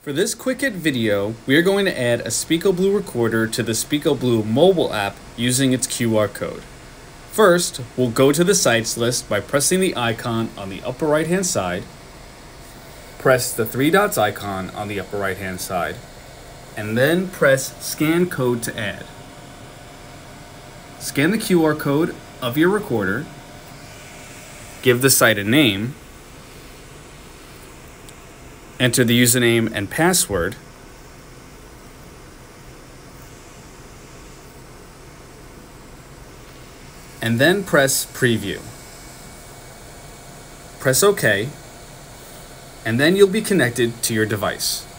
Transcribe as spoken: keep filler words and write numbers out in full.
For this quick hit video, we are going to add a Speco Blue recorder to the Speco Blue mobile app using its Q R code. First, we'll go to the sites list by pressing the icon on the upper right hand side, press the three dots icon on the upper right hand side, and then press Scan Code to add. Scan the Q R code of your recorder, give the site a name, enter the username and password, and then press Preview. Press OK, and then you'll be connected to your device.